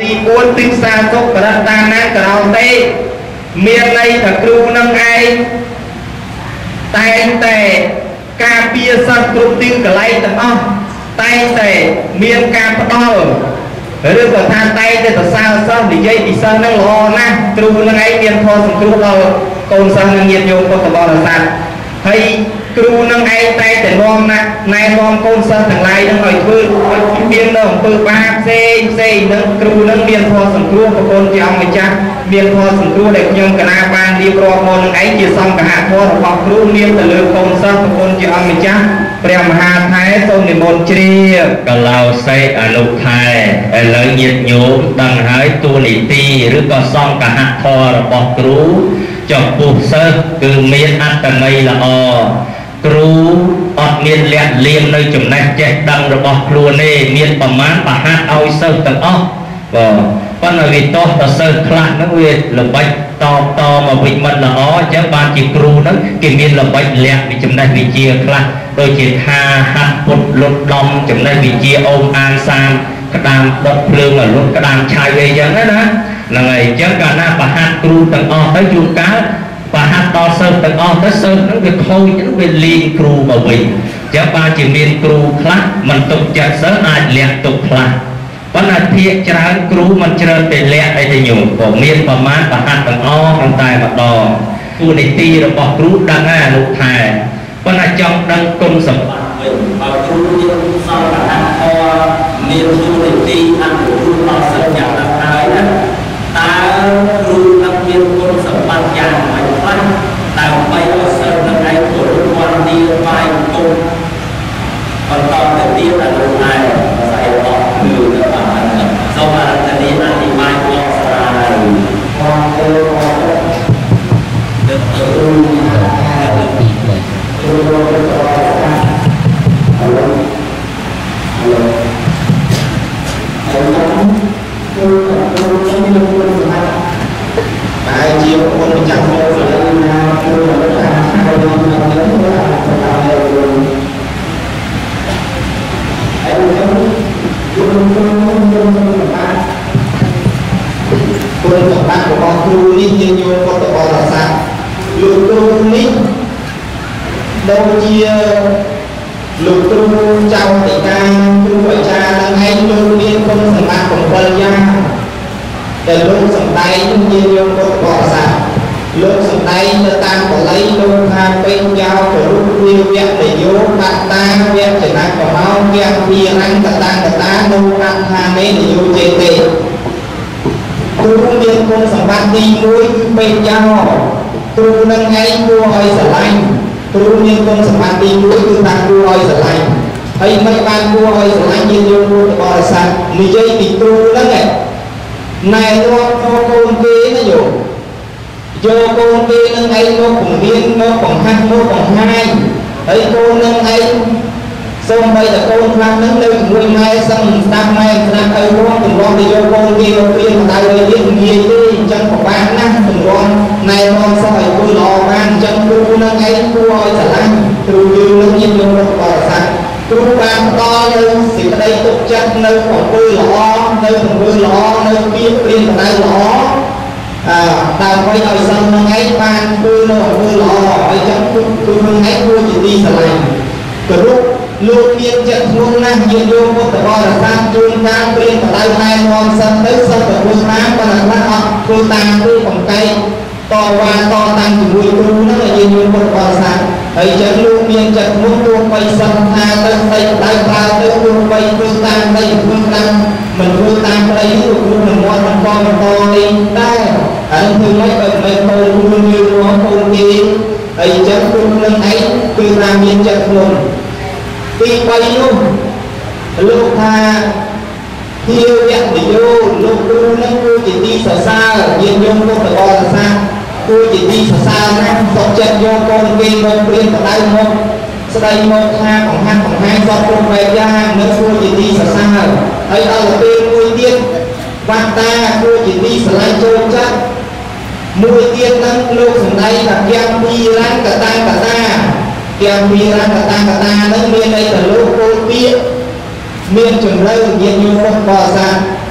ទី4ទីផ្សារទុកបរិតាណាក្រោមទេមានន័យថាគ្រូនឹងឯងតែងតែការពារសិស្សគ្រប់ទីកន្លែងទាំងអស់តែងតែមានការផ្ដល់ឬក៏ថាតែងតែសរសើរសិស្សនិយាយពីសិស្សនឹងល្អណាស់គ្រូនឹងឯងមានផលសង្គ្រោះដល់កូនសិស្សនិងញាតិញោមពុទ្ធបរិស័ទហើយគ្រូនឹងឯងតែងតែនាំណែនាំកូនសិស្សទាំងឡាយនឹងឲ្យធ្វើឲ្យមាននៅអំពើបាបផ្សេងនឹងគ្រូនឹងមានផលសង្គ្រោះប្រគល់ជាអង្គម្ចាស់មានផលសង្គ្រោះដែលខ្ញុំកណាបានរៀបរាប់មកនឹងឯងជាសង្ឃហធម៌របស់គ្រូមានទៅលើកូនសិស្សប្រគល់ជាអង្គម្ចាស់ព្រះមហាថែសូមនិមន្តជ្រាបកលោសេអនុថែឥឡូវញាតិញោមដឹងហើយទួលនីតិឬក៏សង្ឃហធម៌របស់គ្រូចំពោះសិស្សគឺមានអត្តន័យល្អគ្រូអត់មានលះលៀងនៅចំណេះចេះដឹងរបស់ខ្លួនទេមានប្រមាណប្រហាត់ឲ្យសិស្សទាំងអស់ប៉ុន្តែវាតោះទៅសិស្សខ្លះហ្នឹងវាល្បិចតមកវិញមិនល្អអញ្ចឹងបានជាគ្រូហ្នឹងគេមានល្បិចលះពីចំណេះវិជ្ជាខ្លះដូចជាថាហាត់ពុតលុតដំចំណេះវិជ្ជាអូមអានសានក្តាមដុតភ្លើងលុតក្តាមឆៅអីចឹងណាហ្នឹងហើយអញ្ចឹងកាលណាប្រហាត់គ្រូទាំងអស់ទៅជួនកាលប្រហាត់ដល់សិស្សទាំងអស់ទៅសិស្សហ្នឹងវាខូចវាលីងគ្រូមកវិញអញ្ចឹងបានជាមានគ្រូខ្លះមិនទុកចិត្តសិស្សអាចលះទុកខ្លះប៉ុន្តែភាគច្រើនគ្រូមិនច្រើនតែលះអីទេញោមក៏មានប្រមាណប្រហាត់ទាំងអស់ក្នុងតែម្ដងទូនីតិរបស់គ្រូដឹងហើយអនុថែប៉ុន្តែចង់ដឹងគុណសម្បត្តិវិញឲ្យគ្រូមានសង្ឃហធម៌មានទូនីតិអនុគ្រោះដល់សិស្សយ៉ាងណាហើយណាតើគ្រូនឹងមានគុណសម្បត្តិយ៉ាងម៉េចខ្លះដើម្បីឲ្យសិស្សនឹងឯងគោរពវត្តមានបាយគុណបន្តទៅទៀតអនុថែស្អីអស់គឺសូមអរគុណអធិប្បាយបងស្រាយបងទៅទៅតែជាគុណម្ចាស់មកទៅណាគឺគុណសម្បត្តិរបស់គ្រូនេះជាញោមពុទ្ធបរិស័ទលោកគ្រូនេះដូចជាលោកគ្រូចៅតិកាគ្រូអាចារ្យទាំងឯងលោកមានគុណសម្បត្តិ7យ៉ាងដែលលោកសម្ដែងជាញោមពុទ្ធបរិស័ទលោកសម្ដែងទៅតាមបល័យលោកថាពេញចោលទៅរូបវាវៈនយោបតាវៈចនៈប្រមោវៈវិរង្គតាំងកតានៅអដ្ឋានេនយោចេទេគ្រូមានគុណសម្បត្តិទី1គឺពេញចោលគ្រូនឹងឯងគួរឲ្យស្រឡាញ់គ្រូមានគុណសម្បត្តិទី1គឺថាគួរឲ្យស្រឡាញ់ហើយមិនបានគួរឲ្យស្រឡាញ់ញាតិញោមពុទ្ធបរិស័ទនិយាយពីគ្រូហ្នឹងណែនាំកូនគេណាយោយកកូនគេនឹងឯងមកពង្រៀនមកបង្ហាត់មកបង្ហាញហើយកូននឹងឯងសូម្បីតែកូនខ្លះនឹងនៅជាមួយម៉ែសឹងស្ដាប់ម៉ែស្ដាប់ឪផងទម្លាប់ទៅយកកូនគេមករៀនម្ដៅឲ្យរៀនងាយទេអញ្ចឹងពិបាកណាស់ទម្លាប់ណែនាំសោះឲ្យគួរល្អបានអញ្ចឹងគ្រូនឹងឯងគួរឲ្យស្រឡាញ់គ្រូយើងនឹងញាតិញោមរបស់បរិស័ទគ្រូបានផ្ដល់នៅសេចក្តីទុកចិត្តនៅអំពើល្អនៅទង្វើល្អនៅពាក្យព្រានម្ដៅល្អដើម្បីឲ្យសិស្សនឹងឯងបានធ្វើនៅអំពើល្អហើយចឹងគឺនឹងឯងគួរជាទីស្រឡាញ់គោរពលោកមានចិត្តធ្ងន់ណាស់ញាតិញោមពុទ្ធបរិស័ទជួនកាលព្រានម្ដៅណែនាំសិស្សទៅសិស្សទៅធ្វើតាមប៉ុន្តែខ្លះអត់ធ្វើតាមទេបង្កែកតវ៉ាតតាំងជាមួយគ្រូហ្នឹងញាតិញោមពុទ្ធបរិស័ទហើយចឹងលោកមានចិត្តធ្ងន់ទោះបីសិស្សថាទៅស្ដីម្ដៅប្រើទៅទោះបីធ្វើតាមដីធ្វើតាមមិនធ្វើតាមប្តីលោកគ្រូនឹងមាត់បន្តនេះដែរហើយធ្វើម៉េចបើមិនកូនខ្លួនយើងមកកូនគេហើយចឹងគ្រូនឹងឯងគឺថាមានចិត្តធ្ងន់ទី3នោះលោកថាភាវៈនយោលោកគ្រូនឹងគឺជាទីសរសើរញាតិញោមពុទ្ធបរិស័ទគឺជាទីសរសើរណាស់សុខចិត្តយកកូនគេមកព្រានបដៅមកស្ដីមកថាបង្ហាត់បង្ហាញសពគ្រប់បែបយ៉ាងនឹងគួរជាទីសរសើរហើយដល់ទៅពេលមួយទៀតវត្តតាគួរជាទីស្រឡាញ់ចូលចិត្តមួយទៀតនឹងលោកសម្ដែងថាយ៉ាងពីរង្គកតាំងកតាយ៉ាងពីរង្គកតាំងកតានឹងមានន័យថាលោកគោលពាក្យមានជំរឿនញាតិញោមពុទ្ធបរិស័ទ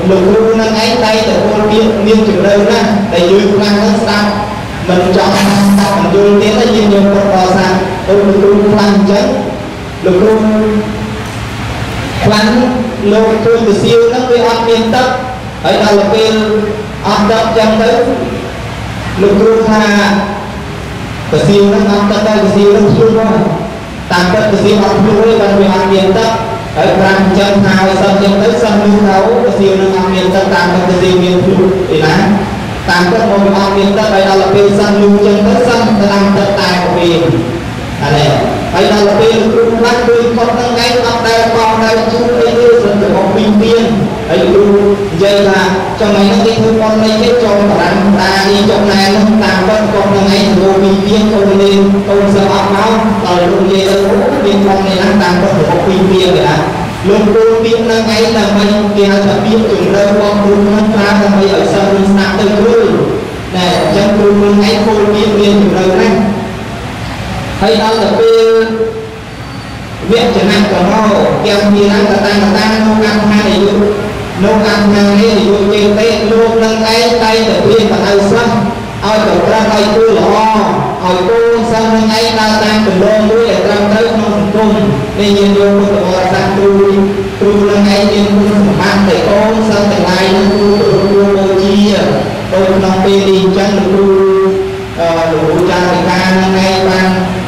លោកគ្រូនឹងឯងតែទៅពលមានជំរឿនណាដែលយើងខ្លាំងនឹងស្ដាប់មិនចង់ស្ដាប់មិនយល់ទៀតទេយើងយកពុទ្ធបរិស័ទទៅលោកគ្រូខ្លាំងអញ្ចឹងលោកគ្រូខ្លាំងលោកជួយទៅសៀវហ្នឹងវាអត់មានទឹកហើយដល់ពេលអត់ទឹកអញ្ចឹងទៅលោកគ្រូថាទៅសៀវហ្នឹងអត់ទឹកទៅសៀវហ្នឹងជួយមកតាមពិតទៅសៀវអត់ជួយទេបើវាអត់មានទឹកហើយប្រាំអញ្ចឹងថាឲ្យសិស្សអញ្ចឹងទៅសិស្សនោះទៅទៅសៀវនឹងអត់មានទឹកតាមពិតទៅសៀវមានជួយឯណាតាមពិតមកវាអត់មានទឹកហើយដល់ពេលសិស្សនោះអញ្ចឹងទៅសិស្សទៅតាមទឹកតែពេលអានេះហើយដល់ពេលគ្រូខ្លះគឺគាត់នឹងឯងអត់ដែលបងដែលជួយអីទេស្រាប់តែមកពីទៀនហើយគ្រូនិយាយថាចំណែកនេះគេធ្វើប៉ុននេះគេចូលបរាំតានេះចុះណែនោះតាមពិតគាត់នឹងឯងទៅពីទៀនកូនលេងកូនសិស្សអត់មកដល់លោកនិយាយទៅមានប៉ុននេះណាតាមពិតទៅពីទៀនគេណាលោកគ្រូពីនឹងឯងដើម្បីគេហៅថាពីជំរឿនរបស់គ្រូនឹងប្រើដើម្បីឲ្យសិស្សនឹងស្ដាប់ទៅគ្រូណែអញ្ចឹងគ្រូនឹងឯងគោលមានជំរឿនណាហើយដល់ទៅពេលវគ្គចំណាក់កំហោគេមានឡើងតាំងនោះកម្មថានយោនោះកម្មថានេះនយោជេទេលោកនឹងឯងតែទៅព្រៀនបដៅសិស្សឲ្យទៅប្រាស់ឲ្យគូល្អឲ្យកូនសិស្សនឹងឯងដើរតាមគន្លងមួយឲ្យត្រឹមត្រូវក្នុងសង្គមនេះយើងយកពុទ្ធបរិស័ទគ្រូនឹងឯងមានគុណសម្បត្តិតែកូនសិស្សទាំងឡាយនឹងគ្រូបូជាដូចក្នុងពេលនេះអញ្ចឹងលោកគ្រូចារិកានឹងឯងបាន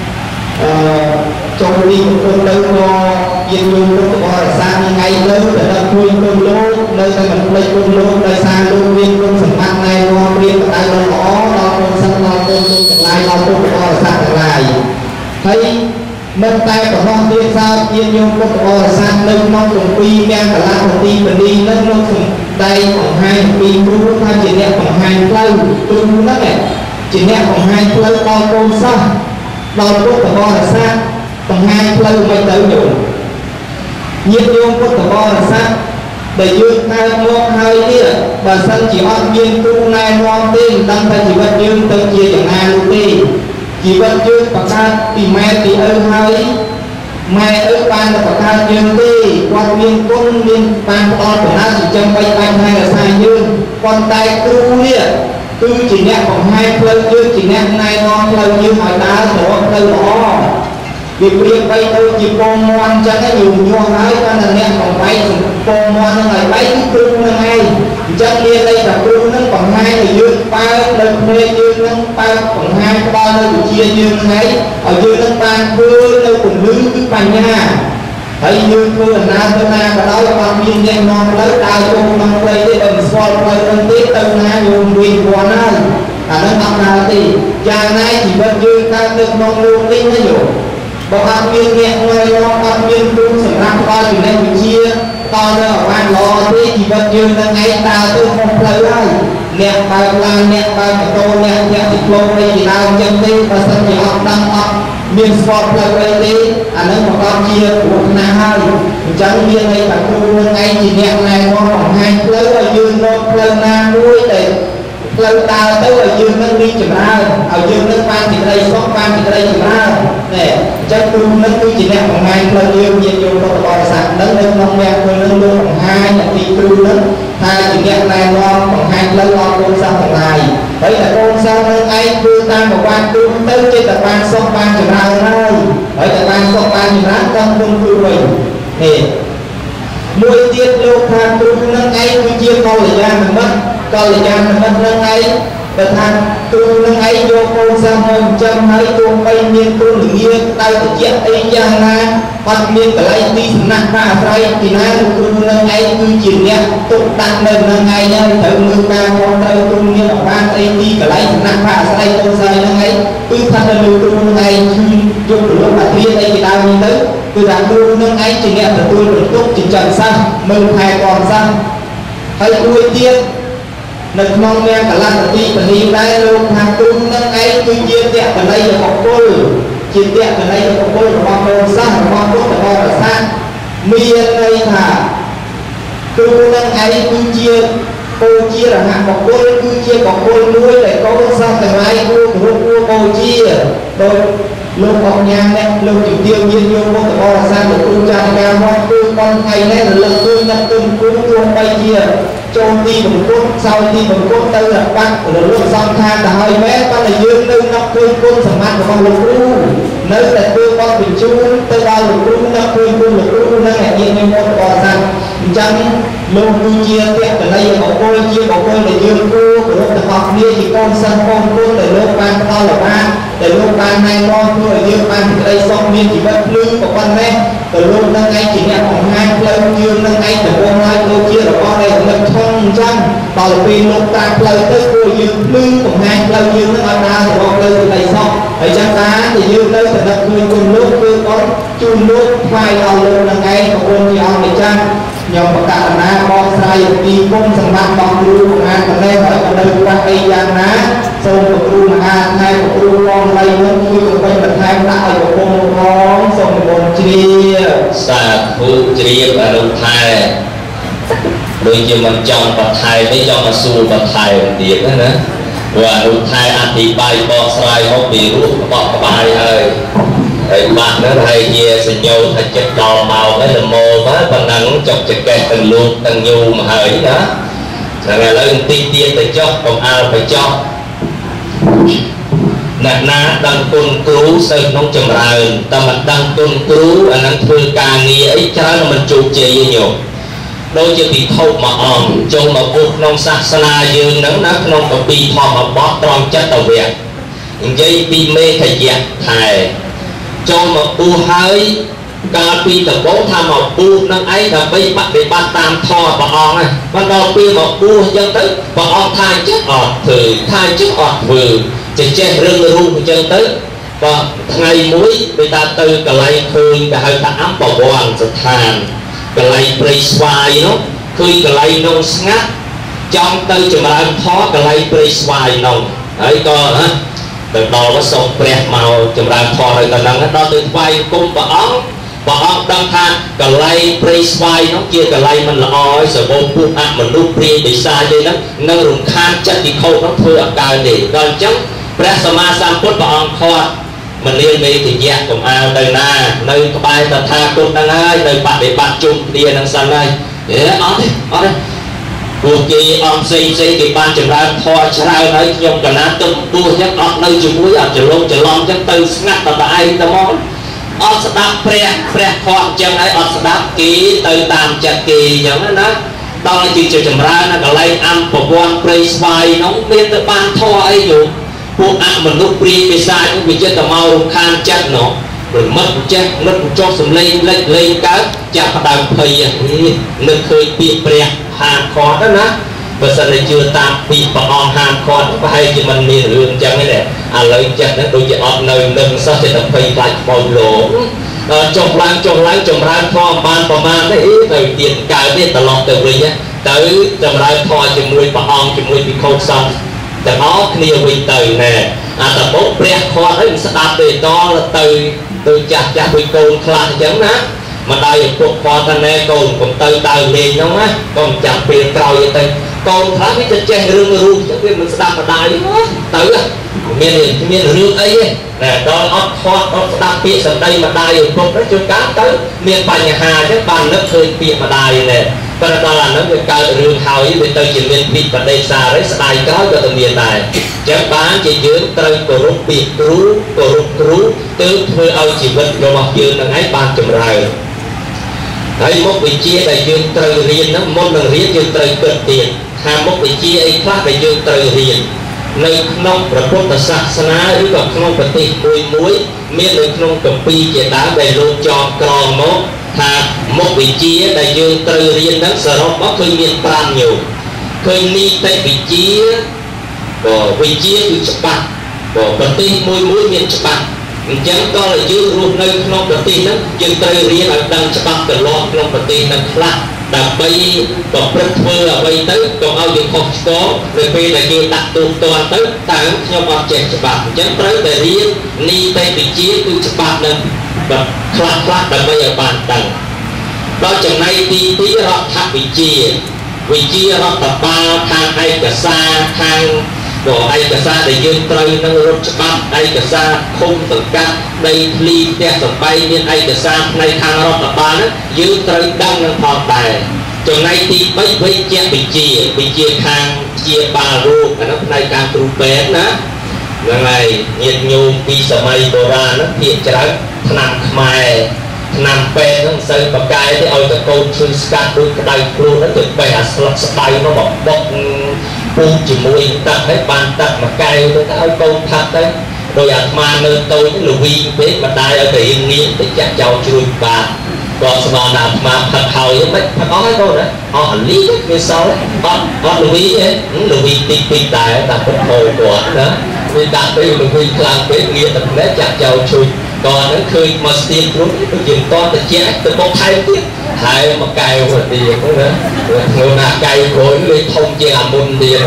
ចូលរីកគុណទៅក៏យានយន្តពុទ្ធបរិស័ទនឹងឯងលើទៅដល់ជួយគុណលោកនៅតែមិនភ្លេចគុណលោកដោយសារលោកមានគុណសម្បត្តិណែនាំព្រៀនបដៅល្អដល់គុណសិស្សដល់គុណលោកទាំងឡាយដល់ពុទ្ធបរិស័ទទាំងឡាយហើយមិនតែប៉ុណ្ណោះទៀតសោតយានយន្តពុទ្ធបរិស័ទនៅក្នុងគម្ពីរទាំងកលាទីបនីនឹងលោកសំដែងបង្ហាញពីគ្រូថាជាអ្នកបង្ហាញផ្លូវគ្រូហ្នឹងជាអ្នកបង្ហាញផ្លូវដល់កូនសិស្សដល់ពុទ្ធបរិស័ទបង្ហាញផ្លូវមិនទៅយល់ញាតិញោមពុទ្ធបរិស័ទដែលយើងកើតមកហើយនេះបើសិនជាអត់មានគ្រូណែនាំទេមិនដឹងថាជីវិតយើងទៅជាយ៉ាងណានោះទេជីវិតយើងបង្កើតពីម៉ែពីឪហើយម៉ែឪបានតែបង្កើតយើងទេគាត់មានគុណមានបានផ្ដល់ដំណើរចិញ្ចឹមបីបាច់ថែរក្សាយើងប៉ុន្តែគ្រូនេះគឺជាអ្នកបង្ហាញផ្លូវយើងជាអ្នកណែនាំផ្លូវយើងឲ្យដើរទៅរកផ្លូវល្អវាប្រៀបបីដូចជាពងមាន់អញ្ចឹងយូរញាស់ហើយបានតែអ្នកបង្បែកពងមាន់នឹងឲ្យបែកគឺគ្រូនឹងឯងអញ្ចឹងមានន័យថាគ្រូនឹងបង្ហាញឲ្យយើងបើកនៅភ្នែកយើងនឹងបើកបង្ហាញផ្ដល់នៅវិជ្ជាយើងហ្នឹងឯងឲ្យយើងនឹងបានធ្វើនៅពន្លឺគឺបញ្ញាហើយយើងធ្វើដំណើរទៅណាក៏ដោយអត់មានអ្នកនាំផ្លូវដើរចូលក្នុងផ្លូវទេបើមិនស្គាល់ផ្លូវនឹងទេទៅណាយើងវិញពាន់ហើយអានឹងអត់ដើរទេយ៉ាងណាជីវិតយើងកើតនៅក្នុងលោកនេះណាយោបើអត់មានអ្នកណែនាំអត់មានគ្រូសម្រាប់ផ្ដល់ចំណេះវិជ្ជាដល់នៅឲ្យបានល្អទេជីវិតយើងនឹងឯងដើរទៅក្នុងផ្លូវហើយអ្នកបើកឡានអ្នកបើកម៉ូតូអ្នកផ្ទះទីផ្លូវនេះជាដើមចឹងទេបើសិនជាអត់ដឹងអត់មានស្គាល់ផ្លូវអីទេអានឹងប្រកបជាគ្រោះថ្នាក់ហើយអញ្ចឹងមានន័យថាគ្រូនឹងឯងជាអ្នកណែនាំបង្ហាញផ្លូវឲ្យយើងរកផ្លូវណាមួយដែលផ្លូវដើរទៅឲ្យយើងនឹងរីកចម្រើនឲ្យយើងនឹងបានសេចក្តីសុខបានសេចក្តីចម្រើនណែអញ្ចឹងគ្រូនឹងគឺជាអ្នកបង្ហាញផ្លូវយើងញាតិញោមពុទ្ធបរិស័ទនឹងនៅក្នុងវគ្គនឹងលោកបង្ហាញអំពីគ្រូនឹងថាជាអ្នកណែនាំបង្ហាញផ្លូវដល់កូនសិស្សទាំងឡាយហើយតែកូនសិស្សនឹងឯងធ្វើតាមប្រវត្តិគ្រូទៅចេះតែបានសុខបានចម្រើនហើយតែបានសុខបានចម្រើនដល់គុណគ្រូវិញនេះមួយទៀតលោកថាគ្រូនឹងឯងគឺជាកល្យាណមិត្តកល្យាណមិត្តនឹងឯងបើថាគ្រូនឹងឯងយកកូនសិស្សមកចិញ្ចឹមហើយទោះបីមានគ្រូល្ងាចដៅតិចអីយ៉ាងណាអត់មានកន្លែងទីសំណាក់ថាអាស្រ័យពីណាគ្រូនឹងឯងគឺជាអ្នកទុកដាក់នៅនឹងឯងហើយត្រូវមើលការខុសត្រូវគ្រូមានអបានអីទីកន្លែងសំណាក់ថាអាស្រ័យកូនសិស្សនឹងឯងគឺថាទៅលើគ្រូនឹងឯងយកប្រឡប់អាត្រៀនអីជាដើមនេះទៅគឺថាគ្រូនឹងឯងជាអ្នកទទួលបន្ទុកចិញ្ចឹមសិស្សមើលថែទាំសិស្សហើយមួយទៀតនៅក្នុងនាមកលតិបនីដែរលោកថាគ្រូនឹងឯងគឺជាតក្កណីបុគ្គលជាតក្កណីបុគ្គលរបស់កូនសិស្សរបស់ពុទ្ធបរិស័ទមានន័យថាគ្រូនឹងឯងគឺជាពូជារហបុគ្គលគឺជាបុគ្គលមួយដែលកូនសិស្សទាំងឡាយគួរគោរពគួរបូជាដោយលោកបញ្ញាអ្នកលោកជំទាវញាតិញោមពុទ្ធបរិស័ទលោកគ្រូចារិកាមកគឺបនថ្ងៃនេះរលឹកឃើញដល់គុណគ្រូទោះបីជាចូលទីបង្គន់សោយទីបង្គន់ទៅបាត់រលត់សង្ខារទៅហើយមែនប៉ុន្តែយើងនៅនឹកឃើញគុណសម្បត្តិរបស់លោកគ្រូនៅតែធ្វើបទបញ្ជូនទៅដល់លោកគ្រូនឹកឃើញគុណលោកគ្រូនិងអាញាតិនិមន្តបរិស័ទអញ្ចឹងលោកគឺជាទស្សនៈបុគ្គលជាបុគ្គលដែលយើងគួរគោរពទាំងអស់គ្នាជាកូនសិស្សបងប្អូនដែលលោកបានផ្ដល់ឱកាសដែលលោកបានណែនាំធ្វើឲ្យយើងបានសេចក្តីសុខមានជីវិតភ្លឺប៉ុណ្ណេះទៅលោកនឹងឯងជាអ្នកបង្ហាញផ្លូវយើងនឹងឯងដំណងហើយដូចជារបស់ដែលរំលឹកធំអញ្ចឹងដល់ពេលលោកតាមផ្លូវទៅគួរយើងភ្លឺបង្ហាញផ្លូវយើងនឹងឲ្យដើរទៅរកទៅសេចក្តីសុខហើយចឹងបានតែយើងនៅតែនឹកឃើញគុណលោកគឺអត់ជូនលោកថ្វាយដល់លោកនឹងឯងប្រពន្ធជាអង្គម្ចាស់ខ្ញុំបកករណាបកស្រាយពីគុណសម្បត្តិរបស់គ្រូបង្ហាញប៉ុណ្ណេះហើយក៏នៅខ្វះអីយ៉ាងណាសូមលោកគ្រូមហាថែលោកគ្រូឡងលៃនឹងជួយបំពេញបន្ថែមដាក់ឲ្យប្រពន្ធផងសូមប្រពន្ធជ្រាបសាធុជ្រាបអនុថែដូចជាមិនចង់បន្ថែមទេចង់មកសួរបន្ថែមទៀតណាព្រោះអនុថែអធិប្បាយបកស្រាយមកពីរੂបកក្បាយហើយហើយបាក់ហ្នឹងហើយជាសញ្ញោថាចិត្តដល់មកហើយល្មមមកប៉ុណ្ណឹងចុកចកេះទាំងលោកទាំងញូមកហើយណាតែឥឡូវបន្តិចទៀតទៅចុះកុំអើទៅចុះអ្នកណាដឹងគុណគ្រូសិស្សក្នុងចម្រើនតែមិនដឹងគុណគ្រូអាហ្នឹងធ្វើការងារអីច្រើនមិនជោគជ័យទេញោមដូចជាពិភពមួយអង្គចូលមកពុះក្នុងសាសនាយើងហ្នឹងណាក្នុងកពីធម្មបទត្រង់ចិត្តវៈនិយាយពីមេខយៈថែចូលមកពុះហើយកាលពីដំបូងថាមកពុះនឹងឯងដើម្បីបដិបត្តិតាមធម៌ព្រះអង្គហ្នឹងបានដល់ពេលមកពុះអញ្ចឹងទៅព្រះអង្គថាអញ្ចឹងអត់ធ្វើថាអញ្ចឹងអត់ធ្វើចេះរឹងរូបអញ្ចឹងទៅក៏ថ្ងៃមួយពេលតាទៅកន្លែងឃើញគេហៅថាអម្បវ័នស្ថានកន្លែងព្រៃស្វាយនោះឃើញកន្លែងនោះស្ងាត់ចង់ទៅចម្រើនធម៌កន្លែងព្រៃស្វាយនោះហើយក៏ទៅដល់វសុព្រះមកចម្រើនធម៌នៅកន្លែងដល់ទៅថ្វាយគុំព្រះអង្គដឹងថាកន្លែងព្រៃស្វាយនោះជាកន្លែងមិនល្អឲ្យសបោពួកអមនុស្សព្រាយបិសាចទេហ្នឹងនឹងរំខានចិត្តវិខោនោះធ្វើអកើទេដល់អញ្ចឹងព្រះសម្មាសម្ពុទ្ធព្រះអង្គខាត់មនាលមេទយៈកុំអាលទៅណានៅក្បែរតថាគតហ្នឹងហើយនៅបដិបត្តិជុំគ្នានឹងសិនហើយអត់ទេពួកគេអង្គផ្សេងគេបានចម្រើនធម៌ច្រើនហើយខ្ញុំកណាទុំពោះអញ្ចឹងអត់នៅជាមួយអត់ច្រឡំអញ្ចឹងទៅស្ងាត់តែឯងតែមកអត់ស្ដាប់ព្រះខកអញ្ចឹងហើយអត់ស្ដាប់គេទៅតាមចិត្តគេអញ្ចឹងណាដល់ជាចម្រើនកន្លែងអមប្រព័ន្ធព្រៃស្វាយនោះមានទៅបានធម៌អីយោពួកអមនុស្សព្រាយបិសាចវាចិត្តតែមករំខានចិត្តនោះព្រមឹកចេះនឹកចុះសំឡេងលេចលេងកើតចាប់ផ្ដើមភ័យនឹកឃើញពាក្យព្រះហាមឃាត់ណាបើសិនតែជឿតាមពីព្រះអង្គហាមឃាត់ប្រហែលជាមិនមានរឿងអញ្ចឹងទេឥឡូវចិត្តហ្នឹងដូចជាអត់នៅនឹងសោះចិត្តតែភ័យខ្លាចខ្មោចលោកចុះឡើងចម្រើនធម៌បានប្រមាណទេទៅទៀតកើតទេត្រឡប់ទៅវិញទៅចម្រើនធម៌ជាមួយព្រះអង្គជាមួយភិក្ខុសង្ឃទាំងអស់គ្នាវិញទៅណែអាតបុព្រះខាត់ហើយស្ដាប់ទេតទៅចាស់ដូចកូនខ្លះអញ្ចឹងណាម្ដាយឪពុកខាត់ថាណែកូនកុំទៅដើរលេងហ្នឹងណាកុំចាំពេលក្រោយទៅកូនខ្លះវាទៅចេះរឿងរូបអញ្ចឹងវាមិនស្ដាប់ម្ដាយទៅមានរឿងអីទេណែដល់អត់ខាត់អត់ស្ដាប់ពាក្យសម្ដីម្ដាយឪពុកជួនកាលទៅមានបញ្ហាអញ្ចឹងបាននឹកឃើញពាក្យម្ដាយណែប៉ុន្តែដល់អានោះវាកើតរឿងហើយវាទៅជាមានពីបដិសារីស្ដាយក្រោយក៏ទៅមានដែរអញ្ចឹងបានជាយើងត្រូវគោរពពាក្យគ្រូគោរពគ្រូទើបធ្វើឲ្យជីវិតរបស់យើងនឹងឯងបានចម្រើនហើយមុខវិជ្ជាដែលយើងត្រូវរៀនហ្នឹងមុននឹងរៀនយើងត្រូវគិតទៀតថាមុខវិជ្ជាអីខ្លះដែលយើងត្រូវរៀននៅក្នុងព្រះពុទ្ធសាសនាឬក៏ក្នុងប្រទេសមួយមាននៅក្នុងគម្ពីរជាដើមដែលលោកចងក្រងមកថាមុខវិជ្ជាដែលយើងត្រូវរៀនហ្នឹងសរុបមកឃើញមាន5ញោមឃើញនីតិវិជ្ជាវិជ្ជាគឺច្បាប់ប្រទេសមួយមានច្បាប់អញ្ចឹងតើយើងរស់នៅក្នុងប្រទេសហ្នឹងយើងត្រូវរៀនឲ្យដឹងច្បាប់ទម្លាប់ក្នុងប្រទេសហ្នឹងខ្លះដើម្បីប្រព្រឹត្តធ្វើអ្វីទៅកុំឲ្យយើងខុសឆ្គងនៅពេលដែលគេដាក់ទោសទណ្ឌទៅតើខ្ញុំអត់ចេះច្បាប់អញ្ចឹងត្រូវតែរៀននីតិវិជ្ជាគឺច្បាប់ហ្នឹងខ្លះដើម្បីឲ្យបានដឹងដល់ចំណែកទី2រដ្ឋវិជ្ជារដ្ឋបាលខាងឯកសារខាងឯកសារដែលយើងត្រូវនឹងរត់ច្បាប់ឯកសារឃុំសង្កាត់ដីធ្លីផ្ទះសម្បែងមានឯកសារផ្នែកខាងរដ្ឋបាលយើងត្រូវដឹងនឹងផងដែរ Trong này thì mấy với chép bị chia khang chia ba rô và nó này càng trụ bén á là này nhiệt nhôm vì sở mây bồ ra nó thiệt cho đó nằm khmai nằm bén nó xây bậc cài thì ôi cái câu sư scat đôi cái đầy luôn nó tuyệt vời sợi nó bọc buông chỉ mùi tập đấy bàn tập mà cài với cái câu thật đấy rồi mà nơi tôi cái lùi biết mà đai ở cái nghiêng tới chặt chào chui bà còn sao mà thật hầu với mấy thật có cái câu đấy họ lý như sau đấy họ lùi ấy lùi tin tài là một hồi của nữa vì đặc biệt lùi làm cái nghĩa tập đấy chặt chào chui còn nó khơi mà tiền luôn cái chuyện con từ chết từ con thay tiếp hai mà cài một tiền cũng nữa người nào cài khối lên thông chia làm môn tiền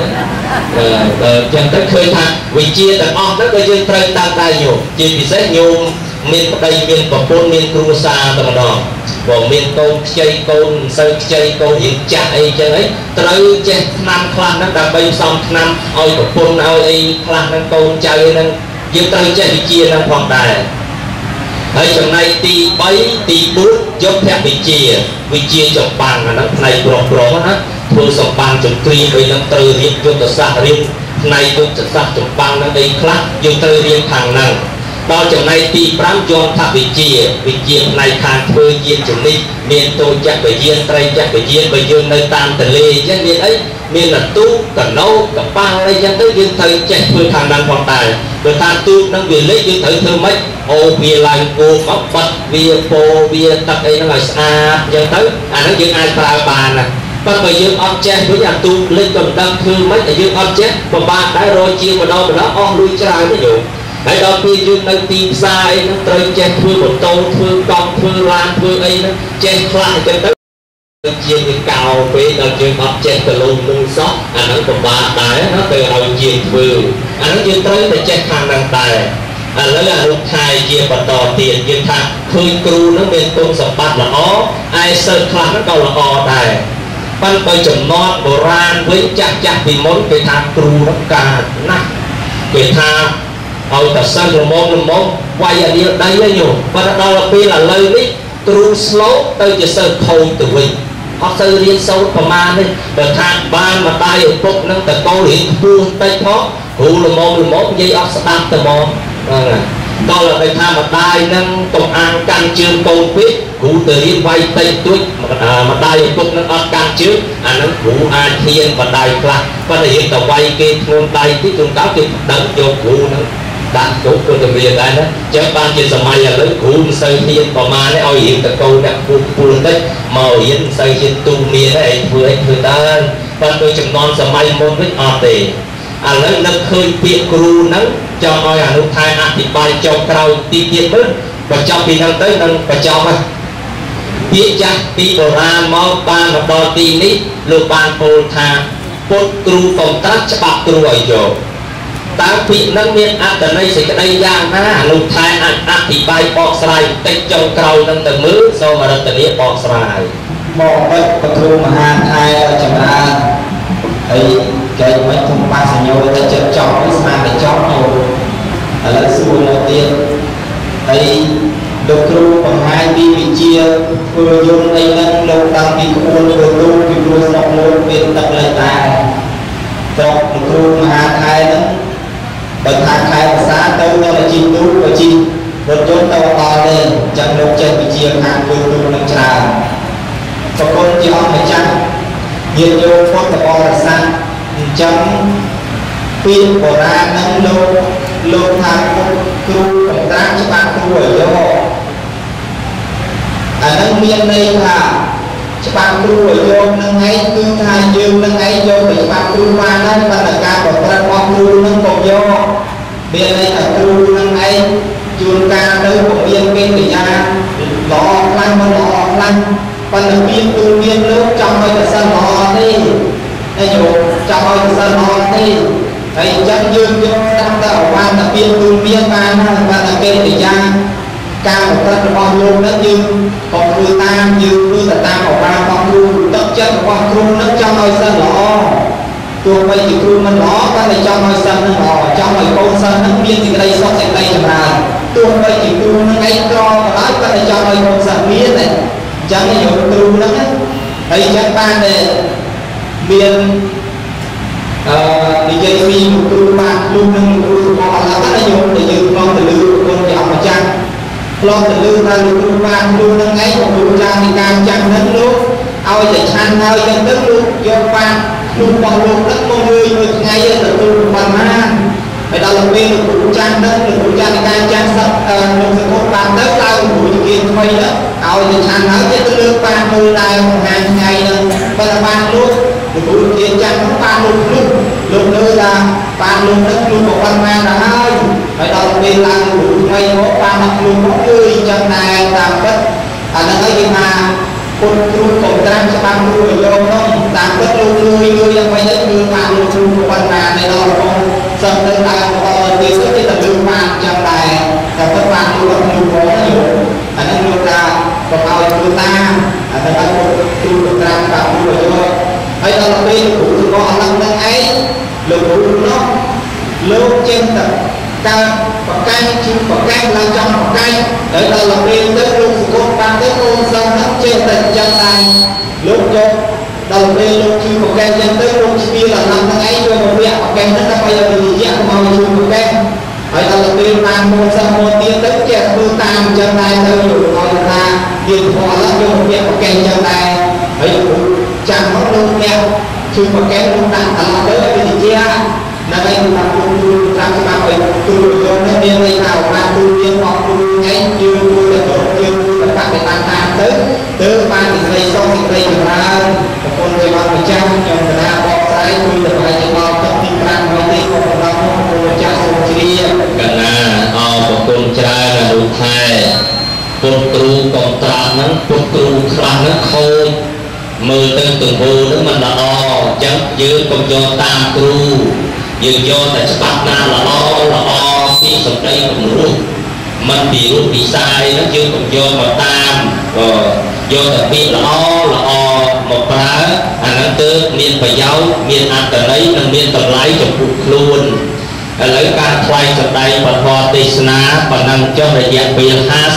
chẳng tới khơi thang vì chia tầng on nó có dương trân tăng tay nhiều chia thì rất nhiều miền đây miền bờ bôn miền cua xa tầng đó còn miền tôn chơi côn sơn chơi côn hiện chặt ấy chơi ấy tới chơi năm khăn nó đã bay xong năm ôi bờ bôn ôi ấy khăn nó côn chơi nó dương tới chơi thì chia nó hoàn đại ở trong này thì bấy thì bút giúp theo bị chia trong bàn là nó này bro hết thôi xong bàn trong tuy với nó từ riêng cho nó xa riêng này tôi sẽ xa trong bàn nó đây khác dùng từ riêng hàng năng đó trong này thì bám cho thà bị chia này khang phơi chia trong đi miền tôi chắc phải chia tây chắc phải chia bây giờ nơi tam tờ lê chứ miền ấy miền là tú cả nâu cả ba đây chẳng tới dương thời chạy phơi hàng năng hoàn tài rồi tham tu năng về lấy dương thời thơ mấy ô bia lành cô móc bật bia po bia tập đây nó là xa giờ tới nó dương ai ta bà nè còn bây giờ ông chết với nhà tu lên cầm đâm thương mấy là dương ông chết và ba đã rồi chia vào đâu mà nó on lui trái ví dụ đấy đó khi dương nơi tim sai nó tới chết thương một tô thương con thương lan thương ấy nó chết lại cho tới chia cái cao với đầu dương ông chết từ luôn luôn sót nó còn ba đấy nó từ đầu chia thương nó dương tới để chết hàng năng tài nó là lúc hai chia và tỏ tiền dương thang khơi cru nó bên tôn sập bát là ó ai sơ khăn nó cầu là ó tài ban tôi chồng non bồ ran với chắc vì món cái thang cru nó cả nặng cái thang ở cả sân là món quay ở đây là nhiều và đó là khi là lời đấy cru slow tôi chỉ sơ khâu từ mình họ sơ riêng sâu của ma đi và thang ban mà tay ở phục nó từ câu điện buông tay khó hữu là món dây ốc sẽ đáp từ món đó là cái tham mà đai nâng công an căn trương câu quyết cụ từ liên quay tây tuyết mà đai cũng nó ở căn trước nó cụ an thiên và đai là và hiện tàu quay cái ngôn tay cái trung cáo cái đấng vô cụ nó đã cụ của từ việc đây đó chứ ban trên sầm mai là lấy cụ xây thiên và ma nó oi hiện tàu câu đặt cụ luôn đấy màu yên xây trên tu miền này vừa ta và tôi chừng non sầm mai môn với tề lấy nâng khơi biệt cru nắng cho nói là lúc thay thì bài cho cao ti tiết bớt và trong khi nâng tới nâng và cho mà biết chắc tí đồ ra máu ban và đo ti ní lục ban phô tha cốt cru công tác cho bạc cru ở chỗ ta bị nâng miệng từ đây sẽ cái đây giang ha lục thay thì bài bọc sài tích trong cao nâng từ mứ sau mà đặt từนี้bọc sài một cái cru mà hai thay ở chẳng ra ấy cái mấy thùng ba sẽ nhau để chọn chọn cái mà để chọn nhiều là xui đầu tiên ấy độc cru còn hai đi bị chia vừa dùng đây nâng lâu tăng bị cuốn vừa luôn bị luôn nọc luôn việc tập lại tài độc cru mà hai thai đó bậc hai và xã đâu đó là chim tú và chim một chốn tàu to lên chẳng lúc chân bị chia hàng vừa luôn nâng trà và con chỉ ông phải chăng nhiệt vô có tập bò là sao trong phim của ra nâng lô thang cru phải ra cho bạn cru ở vô nâng miền đây là cho bạn cru ở vô nâng ấy cứ thay dương nâng ấy vô để bạn cru qua đó và là ca của ra con cru nâng cột vô miền đây là cru nâng ấy chuồn ca tới của miền bên người ta lọ lăn mà lọ lăn và là miền nước trong đây là sân lọ đi đây dù trong ơi sân hòn đi thầy chân dương cho tam tạo quan là miên ban và là kê thì ra cao một tất con luôn đất dương còn người ta dương như là tam ở ba con luôn tất chất của con luôn nó trong ơi sân lọ tôi bây thì luôn mình lọ và là trong ơi sân lọ trong ơi con sân nó miên thì đây sóc đây là bà tôi bây thì luôn nó ngay cho và nói và là trong ơi con sân miên này chẳng là nhiều luôn đó ហើយចឹងបានតែមាននិយាយពីគ្រូបានលោកនឹងគ្រូរបស់អល់ឡោះណាយកទៅយើងខ្លងទៅលើគុណជាអម្ចាស់ខ្លងទៅលើថាលោកគ្រូបានលោកនឹងឯងគ្រូចាស់នៃការចាំនឹងលោកឲ្យតែឆាន់ហើយចឹងទៅលោកយកបានលោករបស់លោកនឹងមកលើយមួយថ្ងៃទៅទទួលបានបានហើយដល់ពេលលោកគ្រូចាស់នឹងលោកគ្រូចាស់នៃការចាំសត្វលោកសង្គមបានទៅឡើងគ្រូជាគេថ្មីទៅឲ្យតែឆាន់ហើយទៅលើបានមើលដែរមួយថ្ងៃនឹងបើបានលោកគ្រូជាចាំបានលោកលោកលើថាបានលោកនឹងលោកក៏បានមកដល់ហើយដល់ពេលឡើងគ្រូថ្មីមកបានមកលោកមកគឺអញ្ចឹងដែរតាមពិតអាហ្នឹងហើយគេថាគុណគ្រូកុំត្រាំច្បាស់គ្រូយកនោះតាមពិតលោកលួយដើម្បីទៅគឺបានលោកគ្រូក៏បានមកនៅដល់បងសិស្សទៅដល់បន្តទៀតគេទៅលើបានអញ្ចឹងដែរតែពិតបានលោកគ្រូផងអាហ្នឹងលោកថាកុំឲ្យគ្រូតាមអាហ្នឹងឲ្យគ្រូត្រាំច្បាស់គ្រូយកហើយដល់ពេលគ្រូរបស់អល់ឡោះនឹងឯងលោកគ្រូនោះលោកចេះតែកើតប្រកាសជាប្រកាសឡើងចំប្រកាសហើយដល់ពេលទៅលោកសង្គមបានទៅកូនសិស្សហ្នឹងចេះតែចឹងដែរលោកយកដល់ពេលលោកជួយប្រកាសចឹងទៅលោកស្ពាយដល់ហ្នឹងឯងយកមកវាប្រកាសហ្នឹងដើម្បីឲ្យវិទ្យាមកជួយប្រកាសហើយដល់ពេលបានកូនសិស្សមកទៀតទៅចេះធ្វើតាមចឹងដែរទៅលោកឲ្យថាជាផលយកមកវាប្រកាសចឹងដែរហើយចាំមកលោកអ្នកជួយប្រកាសលោកដាក់ដល់ទៅវិទ្យានៅឯក្នុងគ្រូត្រាំច្បាស់ឲ្យគ្រូយកនេះមានន័យថាបានគ្រូមានអស់គ្រូឯងយើងគួរតែយើងគួរតែបដិបត្តិតាមទៅបានសេចក្តីសុខសេចក្តីចម្រើនប្រពន្ធព្រះបាទម្ចាស់ខ្ញុំកណាបកស្រាយជួយទៅឲ្យដល់ទឹកទី5ហើយទេក៏ប្រដៅព្រះម្ចាស់សូមជ្រាបកណាអរគុណច្រើនអនុថែពុទ្ធគ្រូកុំត្រាំហ្នឹងពុទ្ធគ្រូខ្លះហ្នឹងខូចមើលទៅទង្វើហ្នឹងមិនល្អអញ្ចឹងយើងកុំយកតាមគ្រូយើងយកតែច្បាប់ណាល្អពីសម្ដីគំរូមិនពីរូបពីសាយហ្នឹងយើងកុំយកមកតាមយកតែពាក្យល្អមកប្រើអាហ្នឹងទើបមានប្រយោជន៍មានអត្ថន័យនិងមានតម្លៃចំពោះខ្លួនឥឡូវការថ្លែងសម្ដែងពធទេសនាប៉ុណ្ណឹងចុះរយៈពេល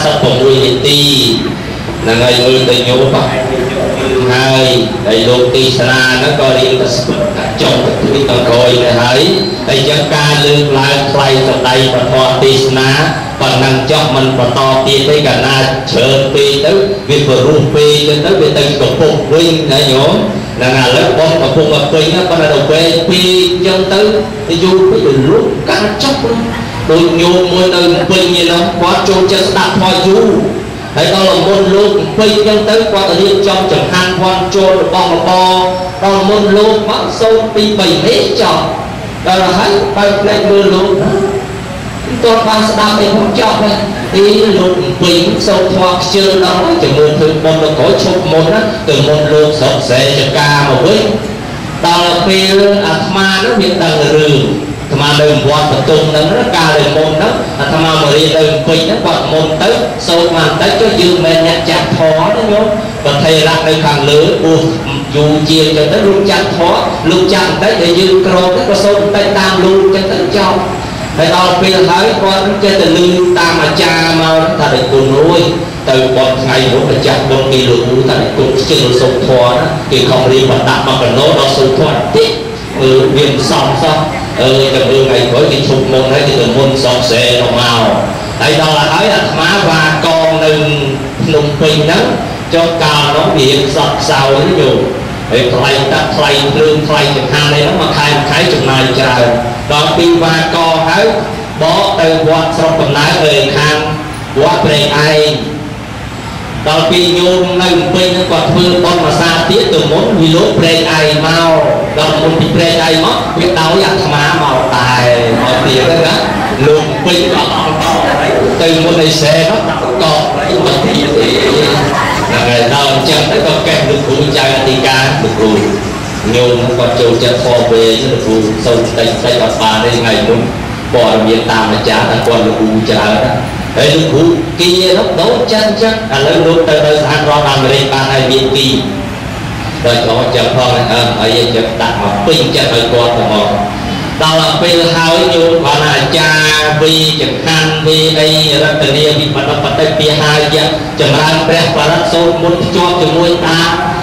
56នាទីហ្នឹងហើយមើលទៅញោមបាទហើយលោកទេសនាហ្នឹងក៏រៀនទៅស្ពឹកចុងទៅពីតក្រោយទៅហើយអញ្ចឹងការលើកឡើងថ្លែងសម្ដែងពធទេសនាប៉ុណ្ណឹងចុះមិនបន្តទៀតទេកាលណាច្រើនពេកទៅវាបរុះពេកទៅវាទៅកំពុងវិញណាញោមដល់ឥឡូវបងកំពុងមកពេញប៉ុន្តែដល់ពេលពីអញ្ចឹងទៅយូរពេកលុបកាន់ចប់ដូចញោមមួយនៅពេញនេះនោះគាត់ចូលចិត្តស្ដាប់ធម៌យូរហើយដល់មុនលោកពេញអញ្ចឹងទៅគាត់ទៅរៀបចំចំហាន់គាត់ចូលរបស់របរដល់មុនលោកមកសូនពី3លេខចប់ដល់ហើយបើផ្លែមើលលោកតើបានស្ដាប់អីមកចប់ហើយទីលោកពេញសូនធម៌ខ្ជិលដល់ជាមួយធ្វើបុណ្យទៅក្រោយឈប់មុនណាទៅមុនលោកស្រុកសេចកាមកវិញដល់ពេលអាត្មានោះមានដឹងរឿងអាត្មានៅវត្តបន្ទុំហ្នឹងកាលនៅមុនហ្នឹងអាត្មាមករៀននៅពេញហ្នឹងគាត់មុនទៅសូត្របានទៅចុះយើងមិនអ្នកចាត់ធម៌ទេញោមប្រធេរៈនៅខាងលើពោះយូរជាងចឹងទៅលោកចាត់ធម៌លោកចាត់បន្តិចដែលយើងក្រទៅក៏សូត្របន្តិចតាមលោកចឹងទៅចប់ហើយដល់ពេលហើយគាត់ចេះតែលឺតាមអាចារ្យមកថាតែគុណរួយទៅបត់ថ្ងៃនោះប្រចាំបុណ្យពីលោកគ្រូថាតែគុណខ្ជិលសូត្រធម៌ណាគេខំរៀនបណ្ដាក់មកកណោដល់សូត្រធម៌តិចវាមិនសមសោះទៅមើលថ្ងៃក្រោយគេឈប់មុនហើយគេទៅមុនសក់សេនោះមកហើយដល់ហើយអាត្មាវ៉ាកងនៅភ្នំពេញហ្នឹងចុះកាលនោះវាខ្សត់ខ្សោយយល់ហើយថ្លៃតាក់ថ្លៃភ្លើងថ្លៃចង្ហាន់នេះមកខែចំណាយច្រើនដល់ពីវ៉ាកងហើយបកទៅវត្តស្រុកកំណើតទៅខាងវត្តព្រែកឯងដល់ពីញោមនៅពេញហ្នឹងគាត់ធ្វើបន់ភាសាទៀតទៅមុនវាលោកព្រែកឯងមកដល់មុនពីព្រែកឯងមកវាដោយអាត្មាមកតែមកទៀតណាលោកពេញក៏អត់ទៅមុនឯសេនោះក៏មកទៀតហើយដល់អញ្ចឹងទៅក៏កេះលោកគ្រូចៅអធិការលោកគ្រូញោមគាត់ចូលចិត្តខវេលោកគ្រូសូមតិចអត់បានទេថ្ងៃមុនព័ត៌មានតាមអាចារ្យថាគាត់លោកគ្រូច្រើនណាហើយលោកគ្រូគីនោះដូចចឹងឥឡូវលោកទៅនៅសហរដ្ឋអាមេរិកបានហើយមានគីដល់ចូលចាំផងហើយយើងដាក់មកពេញចិត្តឲ្យគាត់ទៅមកដល់ពេលហើយយោបានអាចារ្យវិចង្ហាន់វិអីរតនាវិបត្តិបតិពាហាយៈចម្រើនព្រះបរិសុទ្ធមុនភ្ជាប់ជាមួយតា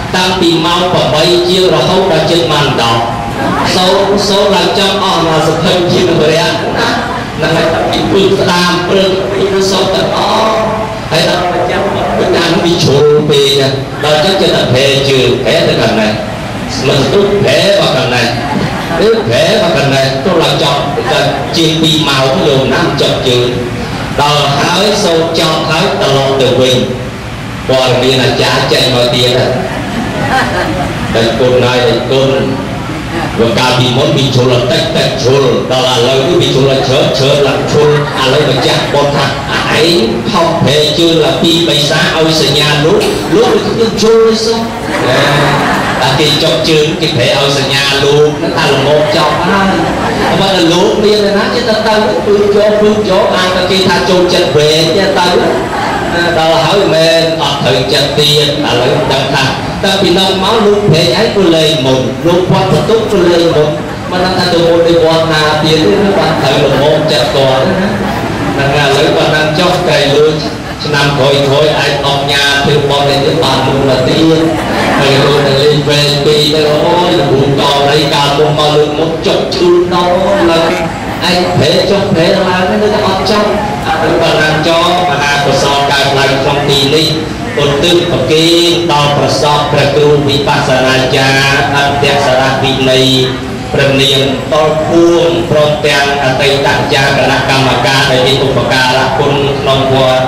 តាំងពីម៉ោង8ជាងរហូតដល់ជិតម៉ោង10សូមឡើងចំអស់មកសភៅជាវរៈណាហ្នឹងហើយពីព្រឹកស្ដាមព្រឹកពីសូមទាំងអស់ហើយដល់ចាំពីតាមពីជ្រុលពេកដល់ចឹងចិត្តតែប្រែជើងប្រែទៅកណ្ណែមិនទុកប្រែមកកណ្ណែឬប្រែមកកណ្ណែទៅឡើងចំទៅជាង2ម៉ោងយកណាស់ចាប់ជើងដល់ហើយសូមចង់ហើយត្រឡប់ទៅវិញព័ត៌មានអាចារ្យចេញមកទៀតតែគុណហើយគុណវាកាលពីមុនពីជ្រុលតិចជ្រុលដល់ឥឡូវនេះពីជ្រុលច្រើនឡើងជ្រុលឥឡូវម្ចាស់បនថាឯងថោកប្រែជើងឡាពីបិសាឲ្យសញ្ញាលោកគឺជ្រុលនេះសុខតែគេចុកជើងគេប្រែឲ្យសញ្ញាលោកហ្នឹងថាល្ងងចប់ហើយបើតែលោកមានណាចេះទៅពឹងយកអាចតែគេថាចូលចិត្តវែងចេះទៅដល់ហើយមិនអត់ត្រូវចិត្តទៀតឥឡូវដឹងថាតែពីនោះមកលោកប្រែឯងក៏លេងមុនលោកវត្តបន្ទុកក៏លេងមុនមិនដឹងថាទៅមុនទៅវត្តណាទៀតទេបានត្រូវល្ងងចិត្តគាត់ណាហ្នឹងឥឡូវគាត់នឹងចុះតែលើឆ្នាំក្រោយអាចអបញ្ញាពីបននេះបានមុនមកទៀតហើយលោកនឹងលេងវែងពីទៅអូយលោកកោរីកាលមុនមកលើកមុខចុកឈឺដល់ឡើយឯងប្រែចុះប្រែឡើងនេះទៅអត់ចង់អត់បានណាចោមហាកុសលកើតឡើងក្នុងទីនេះឧទ្ទិសប្រគេដល់ប្រសពព្រះគ្រូវិបស្សនាចារ្យអន្តរសារៈវិន័យព្រះនាងតលពួងព្រមទាំងអតីតអាចារ្យគណៈកម្មការដែលមានឧបការៈគុណក្នុងវត្ត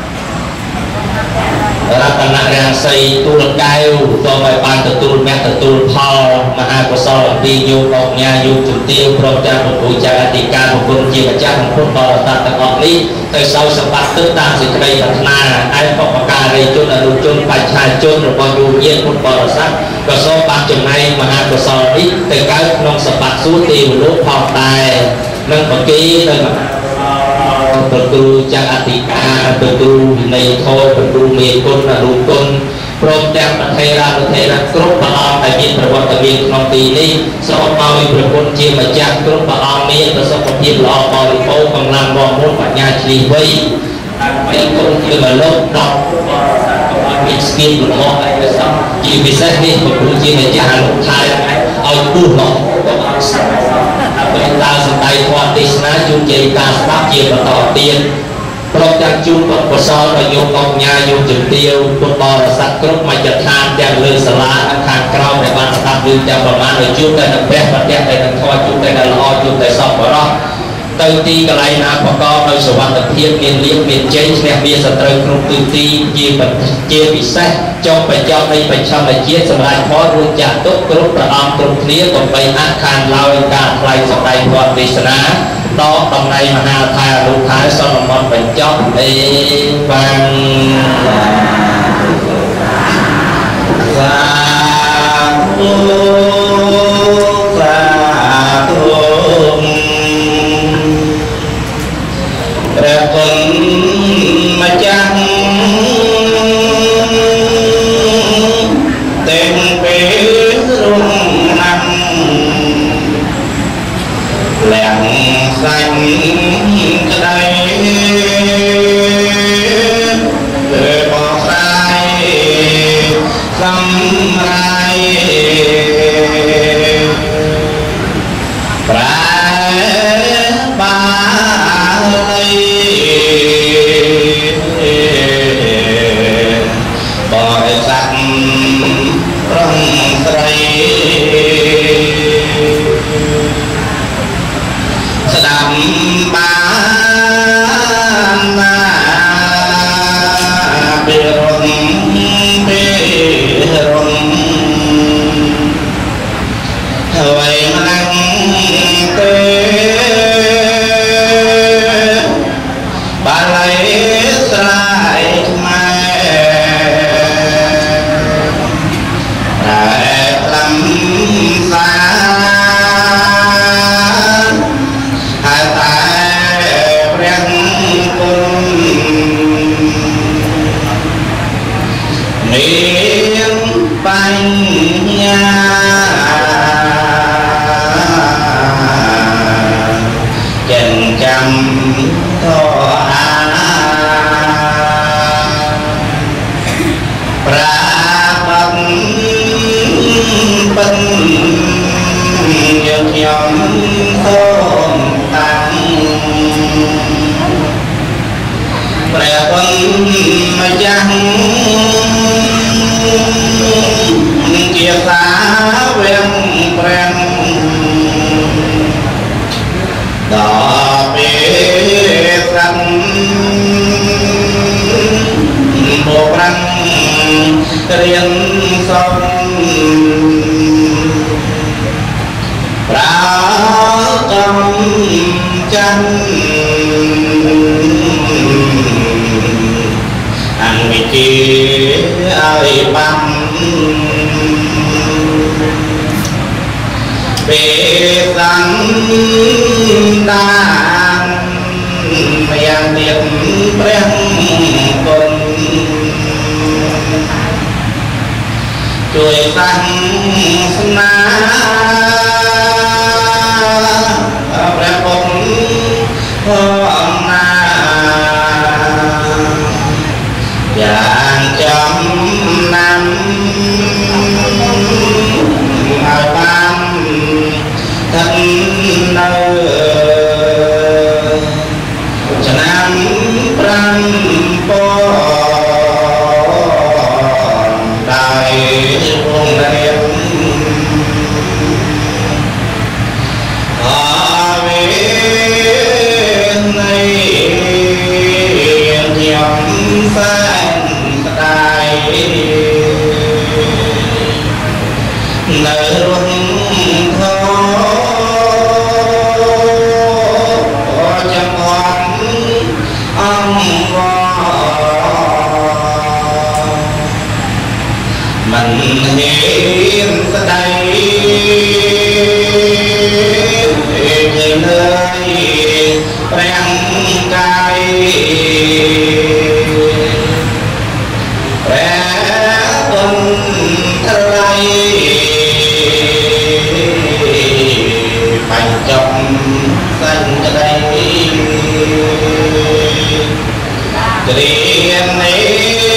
រតនរាំងសីទូលកែវសូមឲ្យបានទទួលមគ្គទទួលផលមហាកុសលអំពីយោបកញ្ញាយោជំទាវព្រមទាំងព្រះគ្រូចារ្យអធិការប្រគុណជាម្ចាស់ប្រគុណបរិស័ទទាំងអស់នេះទៅសោសម្បត្តិទៅតាមសេចក្តីប្រាថ្នាឯបុព្វការីជនអនុជនបច្ឆាជនរបស់យោញាណពុទ្ធបរិស័ទក៏សូមបានចំណែកមហាកុសលនេះទៅកើតក្នុងសម្បត្តិសួគ៌ទេវលោកផងដែរនឹងបកេទៅព្រះគ្រូចារ្យអធិការព្រះគ្រូវិន័យធម៌ព្រះគ្រូមេគុណអនុគុណព្រមទាំងប្រធេរាគ្រប់ព្រះអង្គដែលមានប្រវត្តិមានក្នុងទីនេះសូមឲ្យព្រះគុណជាម្ចាស់គ្រប់ព្រះអង្គមានប្រសិទ្ធភាពល្អបរិបូរណ៍កម្លាំងវមុនបញ្ញាឆ្លៀសវៃដើម្បីគុណជាម្លប់ដល់មានស្គៀនលំអអីទៅសោះជាពិសេសនេះព្រះគ្រូជាម្ចាស់អនុថែឲ្យពុះមកដើម្បីដើរសម្ដែងធម៌ទេសនាជូនជាការស្ដាប់ជាបន្តទៀតព្រមទាំងជូនបុណ្យកុសលដល់យោបកញ្ញាយោជំទាវពុទ្ធបរិស័ទគ្រប់មជ្ឈដ្ឋានទាំងលើសាលានិងខាងក្រោមដែលបានស្ដាប់រឿងទាំងប្រមាណឲ្យជួបតែនឹងព្រះប្រតិតែនឹងធម៌ជួបតែល្អជួបតែសពបរោះទៅទីកន្លែងណាប្រកបដោយសុវត្ថិភាពមានលៀបមានជ័យឈ្នះវាសត្រូវគ្រប់ទិសទីជាពិសេសចុងបញ្ចប់នៃបច្ឆមជាតិសម្រាប់ផលរួចចាក់ទុកគ្រប់ព្រះអង្គគ្រប់គ្នាកុំបីអាខានឡើយការថ្លែងសម្ដែងធម៌ទេសនាដល់តំណែងមហាថៃអនុថៃសន្មតបញ្ចប់អេវ៉ាំងសាធុព្រះគុណម្ចាស់តែងពេលរំណាំលាំងសាញ់ក្តីបោះស្រាយសម្រាយប្រែបាលីបរិស័ទប្រងស្រីស្ដាប់បានណាពីរុនហើយម្លឹងទេបាលីស្រ័យខ្មែរតែខ្លឹមសាហើយតែព្រះគុណនាងបញ្ញា nhóm thôn tăng Bè quân chăng chia xa ven pren đỏ bê xanh bộ răng riêng sông ra trong chân ăn vị trí ai băng bê răng đàn yang tiệm breng con chuối xanh na breng con hôm na vàng chấm năm ai ban thân nơi Nam Pran Po Đại Hùng Đại Ave này nhắm sang đại nơi luân thọ mình hiện đây người nơi quen cay bé tuần thay bành trong xanh đây liền ấy